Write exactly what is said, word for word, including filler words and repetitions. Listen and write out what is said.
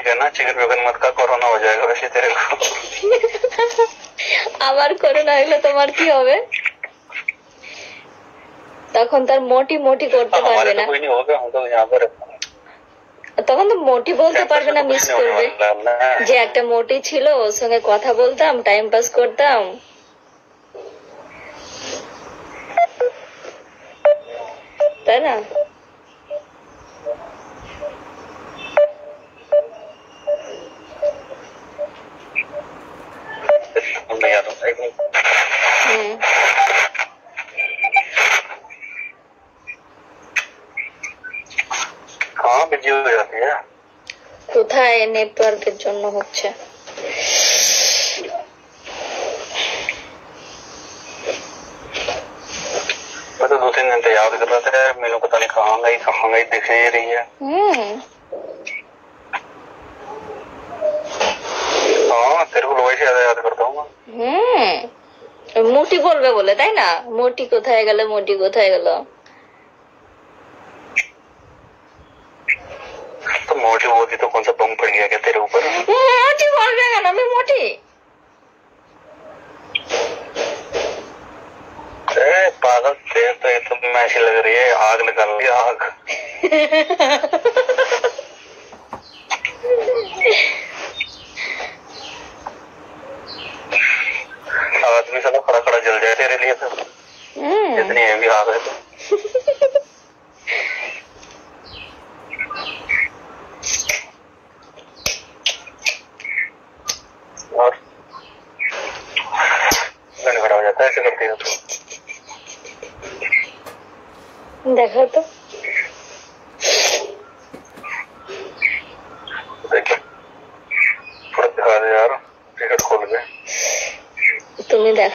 कहना चिकन विकन मत खा, कोरोना हो जाएगा वैसे तेरे को। আবার করোনা হলে তোমার কি হবে? তখন তার মোটি মোটি করতে পারবে না। कोई नहीं होगा, हम तो यहाँ पर তখন তো মোটি বলতে পারবে না, মিস করবে যে একটা মোটি ছিল, ওর সঙ্গে কথা বলতাম, টাইম পাস করতাম, তাই না? কোথায় নেটওয়ার্কের জন্য হচ্ছে। मैं तो दो तीन दिन से याद कर रहा था, मेनू पता नहीं कहाँ गई कहाँ गई, दिख ही रही है। हाँ तेरे को वैसे ज्यादा याद करता हूँ। हम्म मोटी बोलबे बोले, ताई ना? मोटी कोথায় গেল, मोटी কোথায় গেল? तो मोटी होती तो कौन सा बम पड़ गया क्या तेरे ऊपर? मोटी बोलबे কেন? আমি मोटी। ए पागल, तेरे तो ये तो मैसी लग रही है, आग निकाल रही है, आग। आदमी साला खड़ा खड़ा जल जाए तेरे लिए तो, इतनी हेवी आग है तो। और खड़ा हो जाता है ऐसे करती है तो। देखो तो देखो थोड़ा दिखा दे यार, टिकट खोल के। তুমি দেখ।